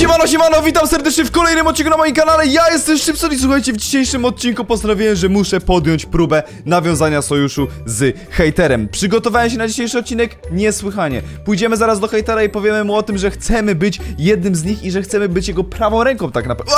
Siemano, witam serdecznie w kolejnym odcinku na moim kanale. Ja jestem Szybson i słuchajcie, w dzisiejszym odcinku postanowiłem, że muszę podjąć próbę nawiązania sojuszu z hejterem. Przygotowałem się na dzisiejszy odcinek niesłychanie. Pójdziemy zaraz do hejtera i powiemy mu o tym, że chcemy być jednym z nich i że chcemy być jego prawą ręką tak naprawdę.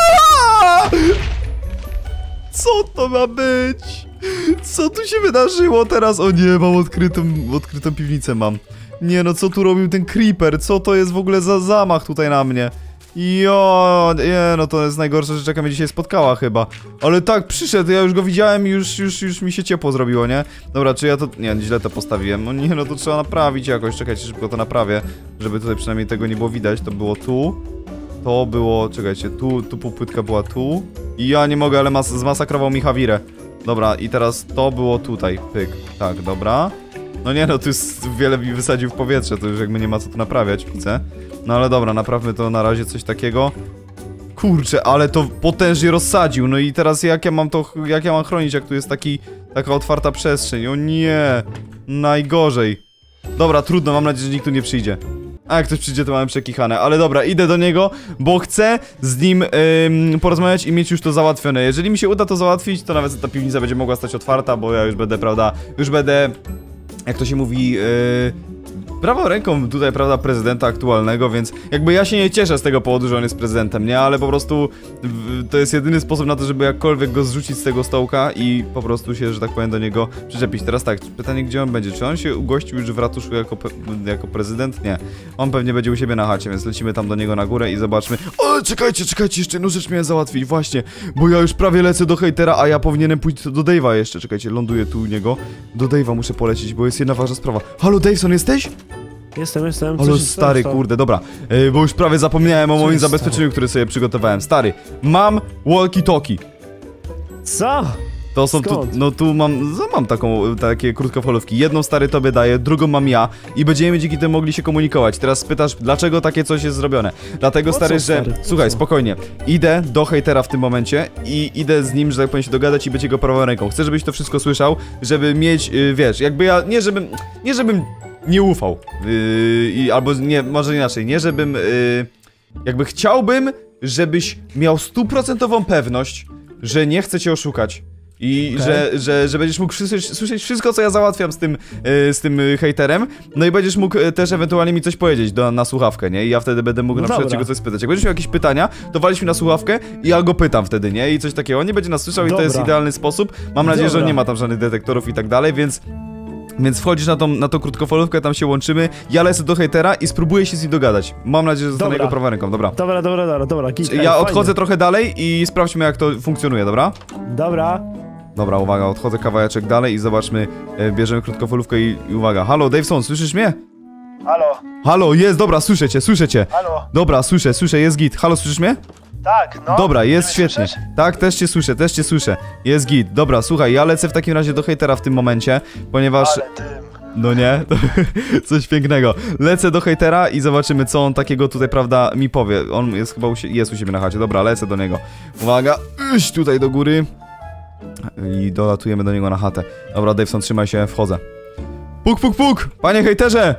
Co to ma być? Co tu się wydarzyło teraz? O nie, mam odkrytą piwnicę mam. Nie no, co tu robił ten creeper? Co to jest w ogóle za zamach tutaj na mnie? Jo, nie no, to jest najgorsza rzecz, jaka mnie dzisiaj spotkała chyba. Ale tak, przyszedł, ja już go widziałem i już mi się ciepło zrobiło, nie? Dobra, czy ja to... Nie, źle to postawiłem. No nie no, to trzeba naprawić jakoś, czekajcie, szybko to naprawię. Żeby tutaj przynajmniej tego nie było widać, to było tu. To było, czekajcie, tu półpłytka była tu. I ja nie mogę, ale zmasakrował mi Hawirę. Dobra, i teraz to było tutaj, pyk. Tak, dobra. No nie no, tu jest wiele mi wysadził w powietrze, to już jakby nie ma co tu naprawiać, widzę. No ale dobra, naprawmy to na razie coś takiego. Kurczę, ale to potężnie rozsadził, no i teraz jak ja mam chronić, jak tu jest taka otwarta przestrzeń? O nie, najgorzej. Dobra, trudno, mam nadzieję, że nikt tu nie przyjdzie. A jak ktoś przyjdzie, to mamy przekichane, ale dobra, idę do niego, bo chcę z nim porozmawiać i mieć już to załatwione. Jeżeli mi się uda to załatwić, to nawet ta piwnica będzie mogła stać otwarta, bo ja już będę, prawda, jak to się mówi, prawą ręką tutaj, prawda, prezydenta aktualnego, więc jakby ja się nie cieszę z tego powodu, że on jest prezydentem, nie? Ale po prostu to jest jedyny sposób na to, żeby jakkolwiek go zrzucić z tego stołka i po prostu się, że tak powiem, do niego przyczepić. Teraz tak, pytanie, gdzie on będzie? Czy on się ugościł już w ratuszu jako prezydent? Nie. On pewnie będzie u siebie na chacie, więc lecimy tam do niego na górę i zobaczmy. O, czekajcie, jeszcze jedną rzecz miałem załatwić, właśnie, bo ja już prawie lecę do hejtera, a ja powinienem pójść do Dave'a jeszcze. Czekajcie, ląduję tu u niego. Do Dave'a muszę polecieć, bo jest jedna ważna sprawa. Halo, Daveson, jesteś? Jestem. Ale stary, kurde, dobra, bo już prawie zapomniałem o moim zabezpieczeniu, które sobie przygotowałem. Stary, mam walkie-talkie. Co? To są tu, no tu mam takie krótkofalówki. Jedną, stary, tobie daję, drugą mam ja i będziemy dzięki temu mogli się komunikować. Teraz pytasz, dlaczego takie coś jest zrobione? Dlatego, stary, że... Słuchaj, spokojnie. Idę do hejtera w tym momencie i idę z nim, że tak powiem, się dogadać i być jego prawą ręką. Chcę, żebyś to wszystko słyszał, żeby mieć, wiesz, jakby ja, nie żebym nie ufał, albo nie, może inaczej, nie żebym, jakby chciałbym, żebyś miał 100% pewność, że nie chcę cię oszukać. I że będziesz mógł słyszeć wszystko, co ja załatwiam z tym hejterem. No i będziesz mógł też ewentualnie mi coś powiedzieć na słuchawkę, nie? I ja wtedy będę mógł na przykład cię coś spytać. Jak będziesz miał jakieś pytania, to walisz mi na słuchawkę i ja go pytam wtedy, nie? I coś takiego. On nie będzie nas słyszał i to jest idealny sposób. Mam nadzieję, że on nie ma tam żadnych detektorów i tak dalej, więc wchodzisz na tą krótkofalówkę, tam się łączymy. Ja lecę do hejtera i spróbuję się z nim dogadać. Mam nadzieję, że zostanę jego prawą ręką, dobra. Dobra. Ja odchodzę trochę dalej i sprawdźmy, jak to funkcjonuje, dobra? Dobra, uwaga, odchodzę kawałeczek dalej i zobaczmy, bierzemy krótkofalówkę i uwaga. Halo, Daveson, słyszysz mnie? Halo, jest, dobra, słyszę cię. Halo. Dobra, słyszę, jest git. Halo, słyszysz mnie? Tak, no. Dobra, jest świetnie. Tak, też cię słyszę. Jest git. Dobra, słuchaj, ja lecę w takim razie do hejtera w tym momencie, ponieważ... Ale dym. No nie? Coś pięknego. Lecę do hejtera i zobaczymy, co on takiego tutaj, prawda, mi powie. On jest chyba jest u siebie na chacie. Dobra, lecę do niego. Uwaga, iść tutaj do góry. I dolatujemy do niego na chatę. Dobra, Daveson, trzymaj się, wchodzę. Puk! Panie hejterze!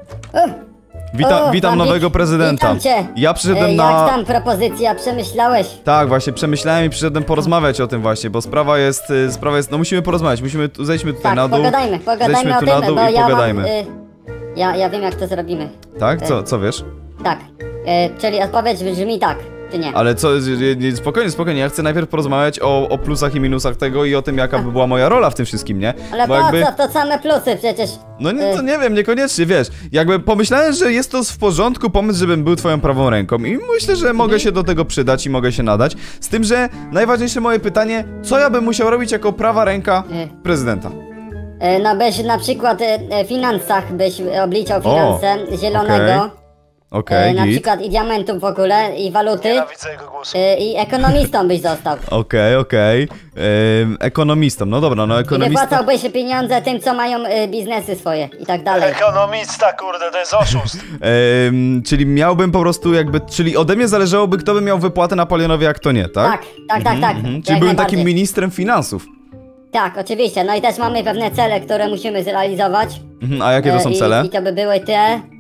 Witam nowego prezydenta. Witam cię. Ja przyszedłem Jak tam propozycja? Przemyślałeś? Tak, właśnie, przemyślałem i przyszedłem porozmawiać o tym właśnie, bo sprawa jest, no musimy porozmawiać, zejdźmy tutaj tak, na dół. pogadajmy o tym, na dół bo i pogadajmy. Ja wiem, jak to zrobimy. Tak? Co wiesz? Tak, czyli odpowiedź brzmi tak, czy nie? Ale co, spokojnie, ja chcę najpierw porozmawiać o plusach i minusach tego i o tym, jaka by była moja rola w tym wszystkim, nie? Ale bo co, to same plusy przecież. No nie, to nie wiem, niekoniecznie, wiesz. Jakby pomyślałem, że jest to w porządku pomysł, żebym był twoją prawą ręką i myślę, że mogę się do tego przydać i mogę się nadać. Z tym, że najważniejsze moje pytanie, co ja bym musiał robić jako prawa ręka prezydenta? No byś na przykład w finansach byś obliczał finanse zielonego. Okej, na przykład i diamentów w ogóle, i waluty. Nienawidzę jego głosu. I ekonomistą byś został. Okej. Ekonomistą, no dobra, no ekonomista. I wypłacałbyś pieniądze tym, co mają biznesy swoje i tak dalej. Ekonomista, kurde, to jest oszust. Czyli miałbym po prostu jakby, czyli ode mnie zależałoby, kto by miał wypłatę Napoleonowi, a kto nie, tak? Tak. Czyli byłem takim ministrem finansów. Tak, oczywiście, no i też mamy pewne cele, które musimy zrealizować. A jakie to są cele? I to by były te...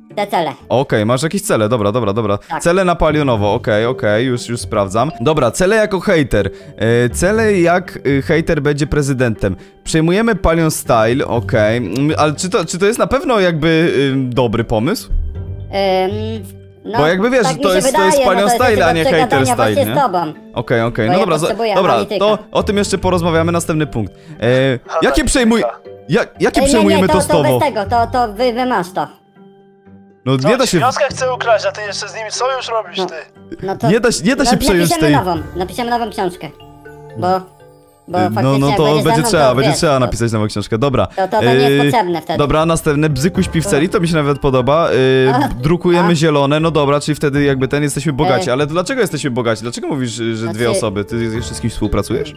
te cele. Okej, masz jakieś cele, dobra. Tak. Cele na palionowo, okej, już sprawdzam. Dobra, cele jako hejter. Cele jak hejter będzie prezydentem. Przejmujemy Palion Style, okej. Ale czy to jest na pewno jakby dobry pomysł? No, Bo jakby wiesz, tak że mi to się jest wydaje, Palion no to Style, jest a nie do hater przegadania style, właśnie nie? z tobą. Okej, Bo no ja dobra, potrzebuję dobra, analityka. to o tym jeszcze porozmawiamy, następny punkt. Jakie Analityka. przejmujemy to tostowo? bez tego, to wy masz to. No Co, nie da się, Wiązka chce ukraść, a ty jeszcze z nimi sojusz robisz, No. ty. No to nie da się przejąć tej... napiszemy nową książkę. Bo faktycznie No jak to będziesz ze będzie mną, trzeba, to będzie wiesz, trzeba to- napisać nową książkę, dobra. To nie jest potrzebne wtedy. Dobra, następne, Bzyku śpi w celi, to mi się nawet podoba. Drukujemy zielone, no dobra, czyli wtedy jakby jesteśmy bogaci, ale dlaczego jesteśmy bogaci? Dlaczego mówisz, że Znaczy- dwie osoby? Ty jeszcze z kimś współpracujesz?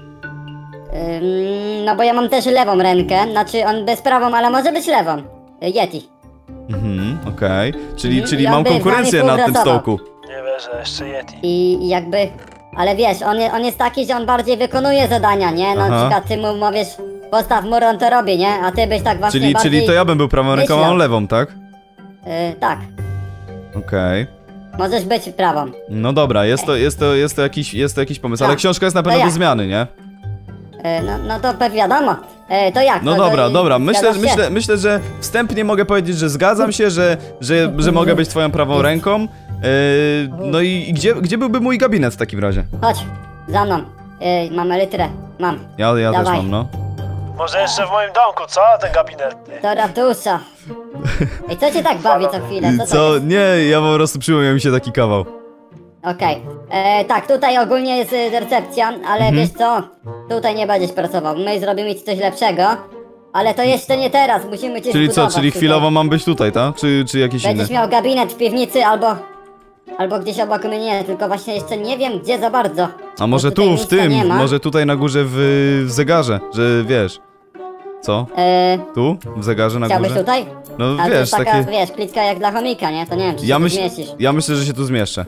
No bo ja mam też lewą rękę, znaczy on bez prawą, ale może być lewą. Yeti. Okej. Czyli Ja mam bym z konkurencję wami na tym współpracował. stołku. Nie wierzę, jeszcze Yeti. I jakby... Ale wiesz, on jest taki, że on bardziej wykonuje zadania, nie? No Aha. na przykład ty mu mówisz, postaw mur, on to robi, nie? A ty byś tak właśnie Czyli bardziej... to ja bym był prawą ręką, a on myślał. lewą, tak? Tak, Okej. możesz być prawą. No dobra, jest to jakiś pomysł, ale Tak. książka jest na pewno To do jak? zmiany, nie? No to pewnie wiadomo. To jak? No to, dobra, zgadzasz się? myślę, że wstępnie mogę powiedzieć, że zgadzam się, że mogę być twoją prawą ręką. No i gdzie byłby mój gabinet w takim razie? Chodź, za mną. Mam elytrę, mam. Ja też Dawaj. mam, no. Może jeszcze w moim domku, co? Ten gabinet, ty. Do ratusza. Ej, co cię tak bawi co chwilę? Co to Co? jest? Nie, ja po prostu przypomniał mi się taki kawał. Okej. Tak, tutaj ogólnie jest recepcja, ale wiesz co? Tutaj nie będziesz pracował. My zrobimy ci coś lepszego. Ale to jeszcze nie teraz, musimy cię Czyli co, zbudować czyli tutaj. chwilowo mam być tutaj, tak? Czy jakiś inny? Będziesz miał gabinet w piwnicy albo gdzieś obok mnie, tylko właśnie jeszcze nie wiem gdzie za bardzo. A może Bo tutaj tu, w miejsca tym, nie ma. może tutaj na górze w zegarze, że wiesz. Co? Tu? W zegarze na Chciałbyś górze? tutaj? No Ale to wiesz, jest taka, takie... wiesz, klitka jak dla chomika, nie? To nie wiem, czy się tu zmieścisz. Ja myślę, że się tu zmieszczę.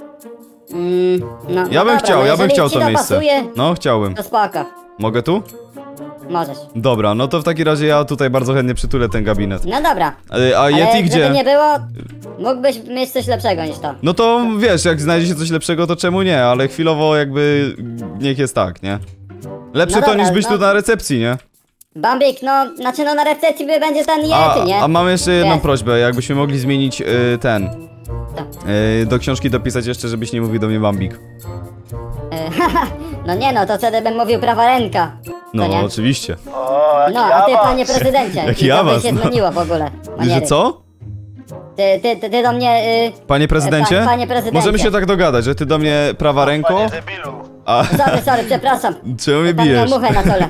No, Ja bym chciał, ja bym jeżeli chciał ci to miejsce. pasuje, No, chciałbym. to spoko. Mogę tu? Możesz. Dobra, no to w takim razie ja tutaj bardzo chętnie przytulę ten gabinet. No dobra. A Ale Yeti żeby gdzie? nie było, mógłbyś mieć coś lepszego niż to. No to wiesz, jak znajdzie się coś lepszego, to czemu nie? Ale chwilowo jakby niech jest tak, nie? Lepsze No to dobra, niż być no. tu na recepcji, nie? Bambik, no, znaczy no na recepcji będzie ten Yeti, nie? A mam jeszcze jedną Wiesz. prośbę, jakbyśmy mogli zmienić ten. Co? Do książki dopisać jeszcze, żebyś nie mówił do mnie Bambik. No nie no, to wtedy bym mówił prawa ręka. No, nie? oczywiście. O, jaki No, a ty awans. panie prezydencie. Jaki I to by awans, się no. zmieniło w ogóle. Że maniery. co? Ty do mnie... Panie prezydencie? Panie prezydencie. Możemy się tak dogadać, że ty do mnie prawa ręką, Panie debilu. a Sorry, przepraszam. czemu mnie Tam miał bijesz? muchę na czole.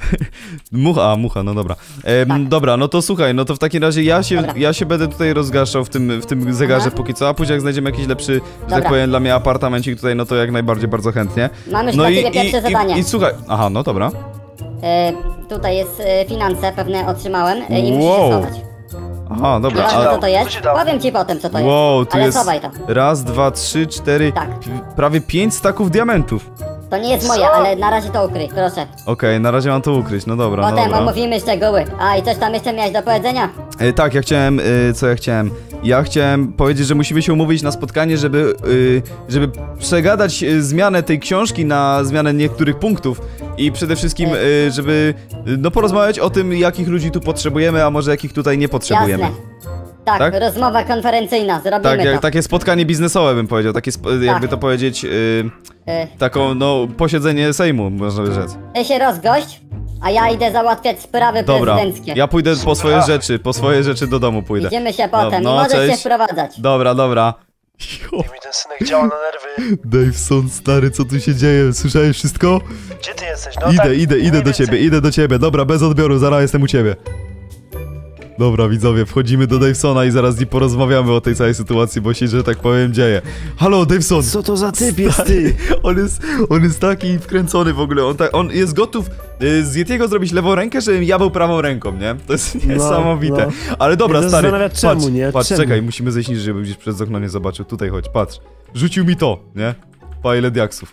Mucha, no dobra. Tak. Dobra, no to słuchaj, no to w takim razie Dobra. ja się będę tutaj rozgaszał w tym zegarze Aha. póki co, a później jak znajdziemy jakiś lepszy, że tak Dobra. powiem, dla mnie apartamencik tutaj, no to jak najbardziej bardzo chętnie. Mam już No dla ciebie pierwsze zadanie. I słuchaj, aha, no dobra. Tutaj jest finanse, pewne otrzymałem i musisz Wow. je schować. Aha, dobra. Nieważne co to Co jest, ci dał? powiem ci potem co to Wow, jest. tu Ale jest schowaj to. raz, dwa, trzy, cztery, Tak. prawie 5 staków diamentów. To nie jest Co? moje, ale na razie to ukryj, proszę. Okej, na razie mam to ukryć, no dobra, Potem dobra. omówimy szczegóły. A i coś tam jeszcze miałeś do powiedzenia? Tak, ja chciałem, co ja chciałem? Ja chciałem powiedzieć, że musimy się umówić na spotkanie, żeby przegadać zmianę tej książki na zmianę niektórych punktów i przede wszystkim, żeby no porozmawiać o tym, jakich ludzi tu potrzebujemy, a może jakich tutaj nie potrzebujemy. Jasne. Tak, Tak? rozmowa konferencyjna, zrobimy Tak, to. takie spotkanie biznesowe bym powiedział, takie jakby to powiedzieć, taką, no, posiedzenie Sejmu, można by rzec. Ty się rozgość, a ja idę załatwiać sprawy Dobra, prezydenckie. ja pójdę po swoje rzeczy do domu pójdę. Widzimy się potem No, i możesz cześć. się wprowadzać. Dobra. I mi ten synek działa na nerwy. Daveson, stary, co tu się dzieje? Słyszałeś wszystko? Gdzie ty jesteś? No tak, Idę mniej więcej. idę do ciebie. Dobra, bez odbioru, zaraz jestem u ciebie. Dobra, widzowie, wchodzimy do Davesona i zaraz z nim porozmawiamy o tej całej sytuacji, bo się, że tak powiem, dzieje. Halo, Daveson! Co to za typ jest ty? On jest taki wkręcony w ogóle, on jest gotów z Yetiego zrobić lewą rękę, żebym ja był prawą ręką, nie? To jest niesamowite. no. Ale dobra, Mnie to stary, zastanawia, czemu, patrz, nie? patrz, Czemu? czekaj, musimy zejść niżej, żeby gdzieś przez okno nie zobaczył. Tutaj chodź, patrz. Rzucił mi to, nie? Pa ile diaksów.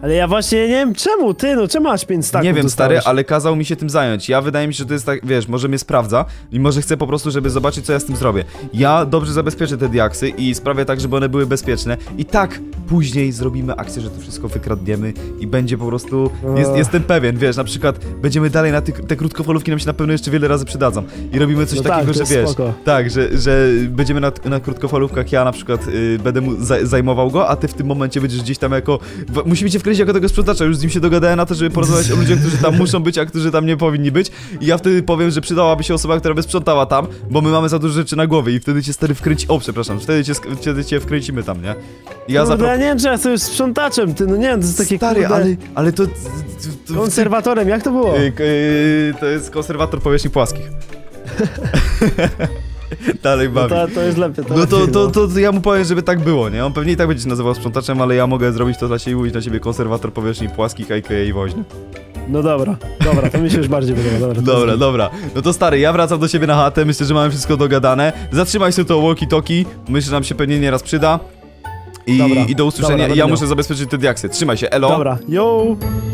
Ale ja właśnie nie wiem czemu, czemu masz 5 staków Nie wiem, stary, dostałeś? ale kazał mi się tym zająć. Ja wydaje mi się, że to jest tak, wiesz, może mnie sprawdza i może chce po prostu, żeby zobaczyć, co ja z tym zrobię. Ja dobrze zabezpieczę te diaksy i sprawię tak, żeby one były bezpieczne. I tak później zrobimy akcję, że to wszystko wykradniemy i będzie po prostu... Jestem pewien, wiesz, na przykład będziemy dalej na te krótkofalówki nam się na pewno jeszcze wiele razy przydadzą. I robimy coś No tak, takiego, to że jest wiesz... spoko. Tak, że będziemy na krótkofalówkach, ja na przykład będę mu zajmował go, a ty w tym momencie będziesz gdzieś tam jako... Musimy cię wkręcić jako tego sprzątacza, już z nim się dogadałem na to, żeby porozmawiać o ludziach, którzy tam muszą być, a którzy tam nie powinni być. I ja wtedy powiem, że przydałaby się osoba, która by sprzątała tam, bo my mamy za dużo rzeczy na głowie i wtedy cię stary wkręci... O, przepraszam, wtedy cię wkręcimy tam, nie? I ja Ja nie wiem, czy ja jestem już sprzątaczem, no nie wiem, to jest takie Stary, kurde, ale to... konserwatorem, jak to było? To jest konserwator powierzchni płaskich. Dalej No bawi. to jest lepiej, No to ja mu powiem, żeby tak było, nie? On pewnie i tak będzie się nazywał sprzątaczem, ale ja mogę zrobić to dla siebie i mówić na ciebie konserwator powierzchni płaskich, a.k.a. woźny. No dobra, to mi się już bardziej podoba, Dobra. No to stary, ja wracam do siebie na chatę, myślę, że mamy wszystko dogadane. Zatrzymaj sobie to walkie-talkie, myślę, że nam się pewnie nieraz przyda. I do usłyszenia. Dobra, Ja muszę zabezpieczyć te diaksy. Trzymaj się, elo. Dobra, yo!